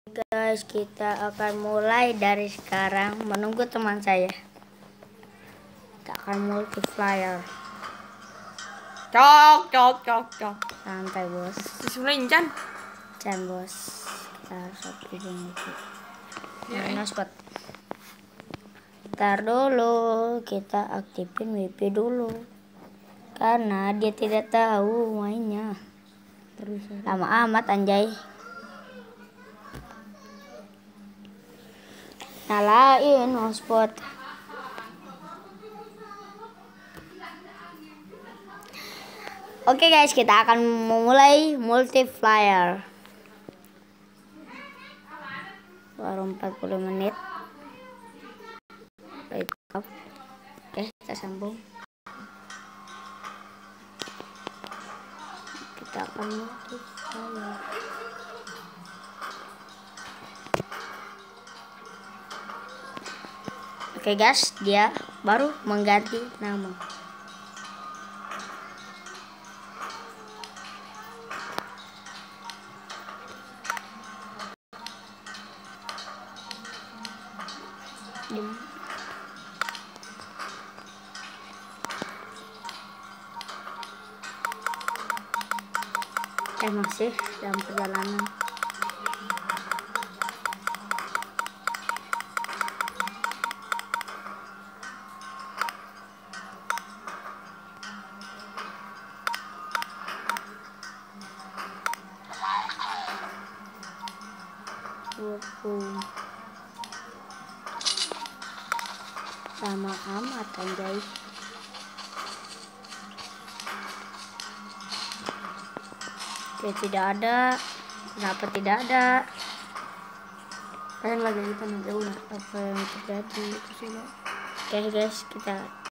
Guys, kita akan mulai dari sekarang. Menunggu teman saya. Kita akan multiplier. Cok. Santai bos. Bismillah Chan. Chan bos. Kita harus aktifin itu. Ya, Spot. Ntar dulu, kita aktifin WP dulu. Karena dia tidak tahu mainnya. Terus lama amat anjay. Nyalain hotspot. Oke guys, kita akan memulai multiplier. Baru 40 menit. Baik. Oke, kita sambung. Kita akan multiplier. Oke guys, dia baru mengganti nama. Masih dalam perjalanan. Sama amat anjay. Oke, tidak ada. Kenapa tidak ada? pengen lagi kita nanti udah Apa yang terjadi? Oke guys, kita